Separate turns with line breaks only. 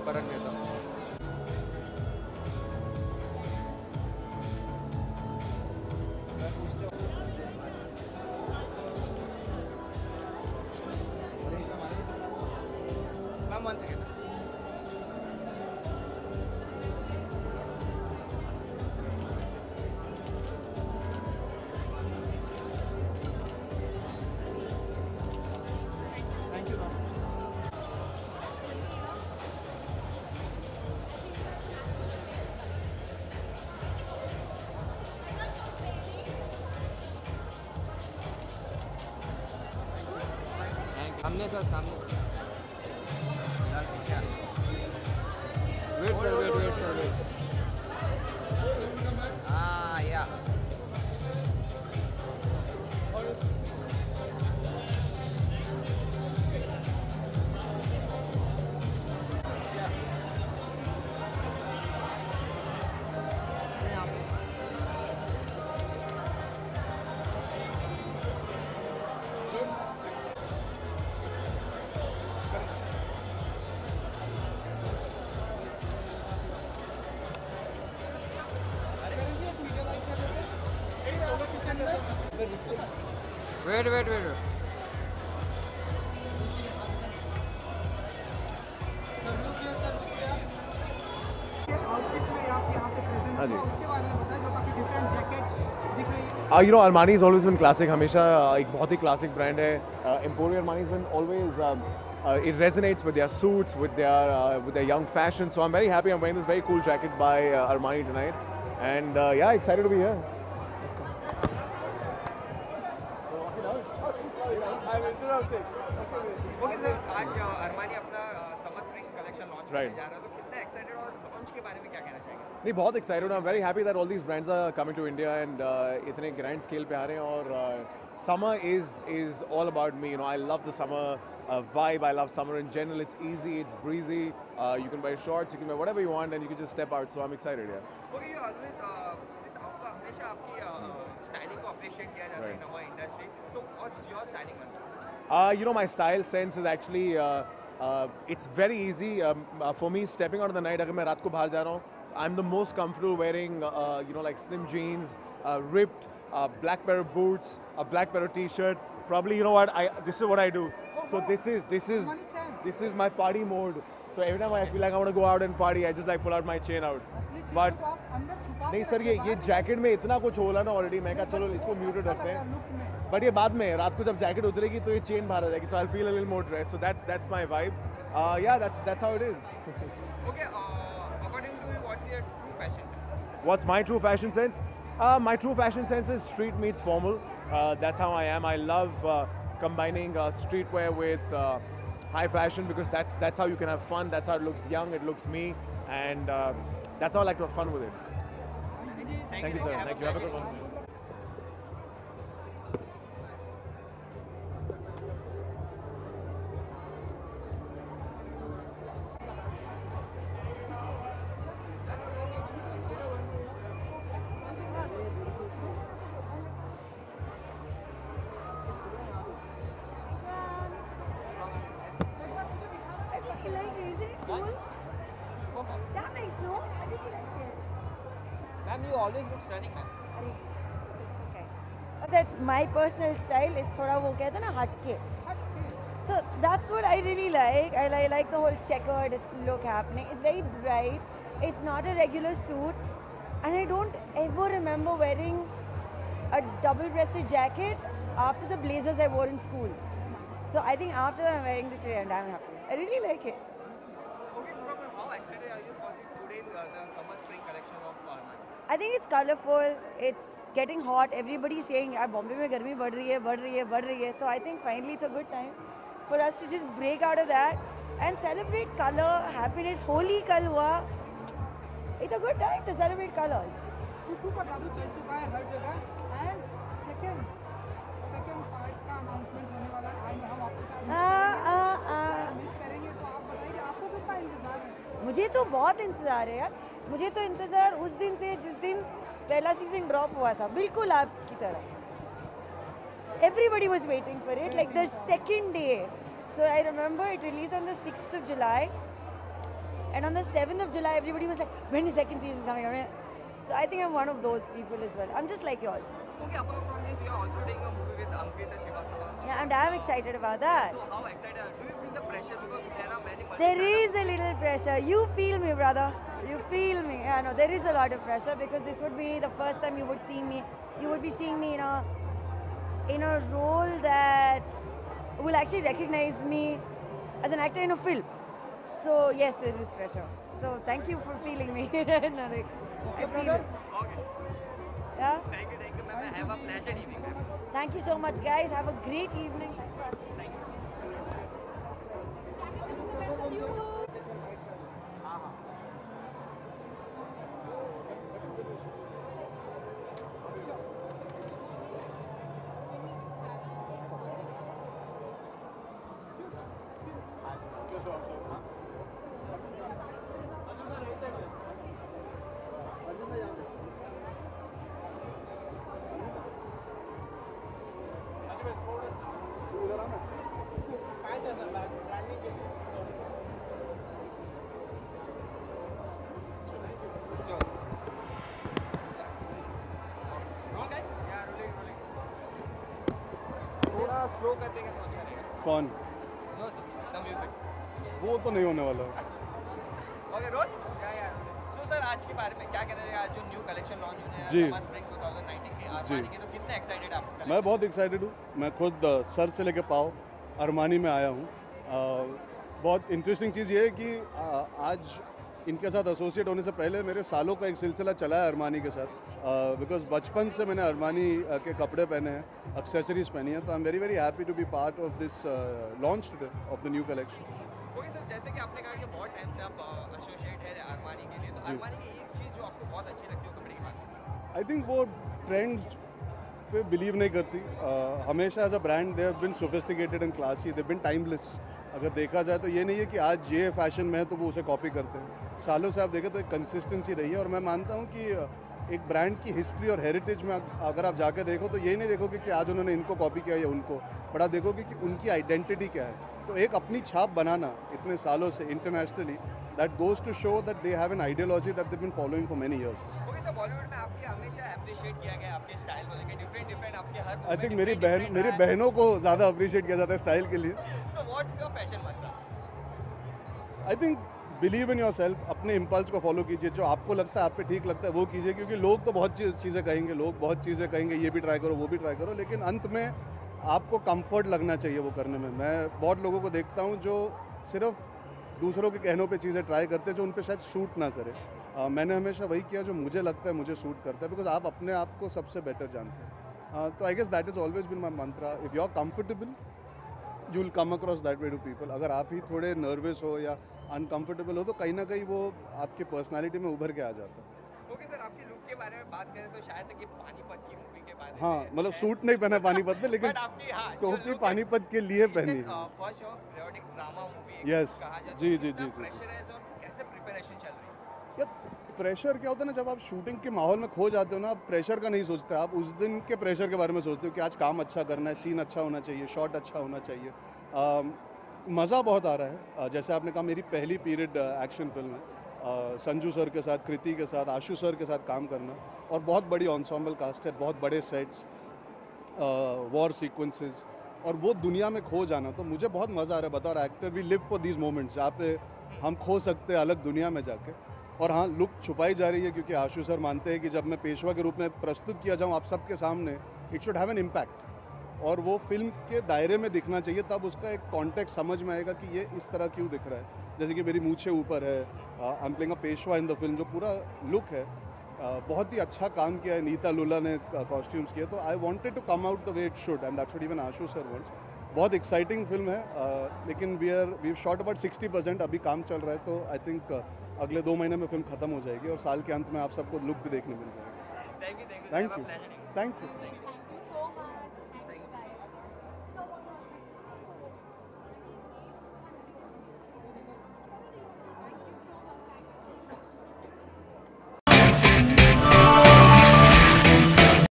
फर्क नहीं था। Ma'am 1 second. Thank you ma'am. सामने सर, सामने। Wait sir, wait sir, wait. हाँ या वेट वेट वेट।
हाँ जी।
उसके बारे में बताएं, जो काफी डिफरेंट जैकेट दिख रही है।
You know, Armani has always been classic. हमेशा एक बहुत ही classic brand है. Emporio Armani has been always. It resonates with their suits, with their young fashion. So I'm very happy. I'm wearing this very cool jacket by Armani tonight, and yeah, excited to be here.
Okay sir, आज Armani अपना summer spring collection launch करने
Right.
जा रहा है, तो कितना excited और launch के बारे में क्या कहना चाहेंगे?
नहीं, बहुत excited. I'm very happy that all these brands are coming to India and इतने grand scale पे आ रहे हैं और summer is all about me. You know, I love the summer vibe. I love summer in general. It's easy, it's breezy. You can wear shorts, you can wear whatever you want, and you can just step out. So I'm excited. Yeah.
Okay, you always आपका हमेशा आपकी styling को appreciate किया जाता है in our industry, so what's your styling man?
You know, my style sense is actually it's very easy for me. Stepping out of the night, अगर मैं रात को बाहर जा रहा हूँ, I'm the most comfortable wearing you know, like slim jeans, ripped black pair of boots, a black pair of t-shirt. Probably, you know what? This is what I do. So this is my party mode. So every time I feel like I want to go out and party, I just like pull out my chain out. But नहीं सर, ये jacket में इतना कुछ होला ना already, मैं कहा चलो इसको म्यूटेड रखते हैं. बट ये बाद में रात को जब जैकेट उतरेगी तो ये चेन बाहर आ जाएगी. So I'll feel a little more dressed. So that's my vibe. Yeah, that's how it is.
Okay, according to you what's your true fashion sense?
What's my true fashion sense? My true fashion sense is street meets formal. That's how I am. I love combining streetwear with high fashion because that's how you can have fun. That's how it looks young. It looks me, and that's how I like to have fun with it. Thank you, sir. Thank you. Have a good one.
Damn nice, no? I really like it.
Ma'am, you always look stunning ma'am.
अरे, it's okay. That my personal style is थोड़ा वो कहते हैं ना हटके. So that's what I really like. I like the whole checkered look happening. It's very bright. It's not a regular suit, and I don't ever remember wearing a double-breasted jacket after the blazers I wore in school. So I think after that I'm wearing this today, and I'm happy. I really like it.
Okay, Purva, how excited are you for today's the summer spring collection of Armani?
I think it's colorful. It's getting hot. Everybody's saying, "यार बॉम्बे में गर्मी बढ़ रही है, बढ़ रही है, बढ़ रही है." So I think finally it's a good time for us to just break out of that and celebrate color, happiness. Holi कल हुआ. It's a good time to celebrate colors.
Kuku का जादू चल चुका है हर जगह एंड सेकंड पार्ट का अनाउंसमेंट होने वाला है. आज हम आपके साथ मिस करेंगे, तो आप बताइए आपको कितना इंतजार है?
मुझे तो बहुत इंतज़ार है यार. मुझे तो इंतज़ार उस दिन से जिस दिन पहला सीजन ड्रॉप हुआ था, बिल्कुल आपकी तरह. Everybody was waiting for it, like the second day. So I remember it released on the 6th of July. And on the 7th of July, everybody was like, when is second season coming out? So I think I'm one of those people as well. I'm just like yours.
Okay, apart from this, you are also doing a movie with Ankita Srivastava.
Yeah, and I'm excited about that.
So how excited are you? Do you feel the pressure because there are many?
There is a little pressure. You feel me, brother. You feel me. Yeah, no, there is a lot of pressure because this would be the first time you would see me. You would be seeing me in a role that will actually recognize me as an actor in a film. So yes, there is pressure. So thank you for feeling me. No, like, I feel it.
Okay.
Yeah.
Thank you, ma'am. Have a pleasant evening, ma'am.
Thank you so much, guys. Have a great evening.
Thank you. थोड़ा slow कर देंगे तो अच्छा रहेगा.
कौन?
No, sir. The music.
वो तो नहीं होने वाला.
Okay, roll. Yeah. So sir, आज के बारे में क्या कहना चाहिए? आज जो न्यू कलेक्शन लॉन्च होने
जी.
है स्प्रिंग 2019 के अरमानी के, तो कितने एक्साइटेड आप?
मैं बहुत एक्साइटेड हूँ. मैं खुद सर से लेके पाँव अरमानी में आया हूँ. बहुत इंटरेस्टिंग चीज़ ये है कि आज इनके साथ एसोसिएट होने से पहले मेरे सालों का एक सिलसिला चला है अरमानी के साथ. बिकॉज बचपन से मैंने अरमानी के कपड़े पहने हैं, एक्सेसरीज पहनी हैं, तो I am very happy to be part of this launch today of the new collection.
Okay sir, जैसे कि आपने कहा कि बहुत टाइम से आप एसोसिएट है अरमानी के लिए, तो अरमानी की एक चीज़ जो आपको बहुत अच्छी लगती है कपड़े के बारे में?
आई थिंक वो ट्रेंड्स पे बिलीव नहीं करती. हमेशा as a brand they have been sophisticated and classy, they have been timeless. अगर देखा जाए तो ये नहीं है कि आज ये फैशन में है तो वो उसे कॉपी करते हैं. सालों से आप देखें तो एक कंसिस्टेंसी रही है, और मैं मानता हूँ कि एक ब्रांड की हिस्ट्री और हेरिटेज में अगर आप जाके देखो तो ये नहीं देखोगे कि आज उन्होंने इनको कॉपी किया या उनको, बट आप देखोगे कि उनकी आइडेंटिटी क्या है. तो एक अपनी छाप बनाना इतने सालों से internationally, that goes to show that they have an ideology that they been following for many years.
Okay sir, Bollywood में आपके हमेशा अप्रिशिएट किया गया आपके स्टाइल को लेकर, डिफरेंट आपके हर.
आई थिंक मेरी बहनों को ज़्यादा अप्रिशिएट किया जाता है स्टाइल के लिए.
So what's your fashion mantra?
I think believe in yourself. अपने इम्पल्स को फॉलो कीजिए. जो आपको लगता है, आप पे ठीक लगता है, वो कीजिए. क्योंकि लोग तो बहुत चीज़ें कहेंगे, लोग बहुत चीज़ें कहेंगे, ये भी ट्राई करो, वो भी ट्राई करो, लेकिन अंत में आपको कंफर्ट लगना चाहिए वो करने में. मैं बहुत लोगों को देखता हूँ जो सिर्फ दूसरों के कहनों पे चीज़ें ट्राई करते हैं जो उन पे शायद सूट ना करे. मैंने हमेशा वही किया जो मुझे लगता है मुझे सूट करता है, बिकॉज आप अपने आप को सबसे बेटर जानते हैं. तो I guess that is always been my mantra. If you are comfortable you will come across that way to people. अगर आप ही थोड़े नर्वस हो या अनकंफर्टेबल हो तो कहीं ना कहीं वो आपके पर्सनालिटी में उभर के आ जाता है.
ओके सर, आपके लुक के बारे में बात करें तो शायद तक ये पानीपत की मूवी के बारे में.
हाँ, मतलब सूट नहीं पहना पानीपत में, लेकिन टोपी पानीपत के लिए पहनी है.
First show periodic drama movie.
Yes. जी.
प्रेशराइज और कैसे प्रिपरेशन चल रही है?
यार प्रेशर क्या होता है ना, जब आप शूटिंग के माहौल में खो जाते हो ना, आप प्रेशर का नहीं सोचते. आप उस दिन के प्रेशर के बारे में सोचते हो कि आज काम अच्छा करना है, सीन अच्छा होना चाहिए, शॉट अच्छा होना चाहिए. मज़ा बहुत आ रहा है. जैसे आपने कहा, मेरी पहली पीरियड एक्शन फिल्म है. संजू सर के साथ, कृति के साथ, आशु सर के साथ काम करना, और बहुत बड़ी एंसेम्बल कास्ट है, बहुत बड़े सेट्स, वॉर सीक्वेंसेस, और वो दुनिया में खो जाना, तो मुझे बहुत मज़ा आ रहा है. बतौर actor we live for these moments जहाँ पे हम खो सकते हैं अलग दुनिया में जाके. और हाँ, लुक छुपाई जा रही है क्योंकि आशु सर मानते हैं कि जब मैं पेशवा के रूप में प्रस्तुत किया जाऊँ आप सबके सामने, it should have an impact, और वो फिल्म के दायरे में दिखना चाहिए. तब उसका एक कॉन्टेक्स्ट समझ में आएगा कि ये इस तरह क्यों दिख रहा है. जैसे कि मेरी मूछें ऊपर है, I am playing a Peshwa in the film, जो पूरा लुक है बहुत ही अच्छा काम किया है. नीता लुला ने कॉस्ट्यूम्स किए, तो I wanted to come out the way it should, and that's what even Ashu sir wants. बहुत एक्साइटिंग फिल्म है, लेकिन वी शॉट अबाउट 60%. अभी काम चल रहा है, तो आई थिंक अगले 2 महीने में फिल्म खत्म हो जाएगी और साल के अंत में आप सबको लुक भी देखने मिल जाएगा.
Thank you.
Thank you.